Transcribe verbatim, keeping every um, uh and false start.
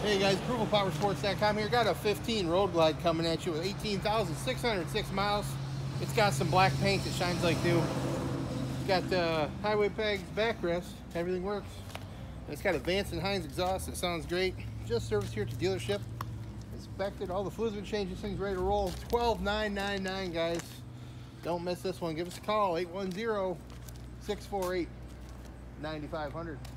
Hey guys, approval power sports dot com here. Got a fifteen Road Glide coming at you with eighteen thousand six hundred six miles. It's got some black paint that shines like new. It's got uh, highway pegs, backrest, everything works. And it's got a Vance and Hines exhaust. It sounds great. Just serviced here at the dealership. Inspected, all the fluids have been changed. This thing's ready to roll. twelve nine ninety-nine, guys. Don't miss this one. Give us a call, eight one zero, six four eight, nine five zero zero.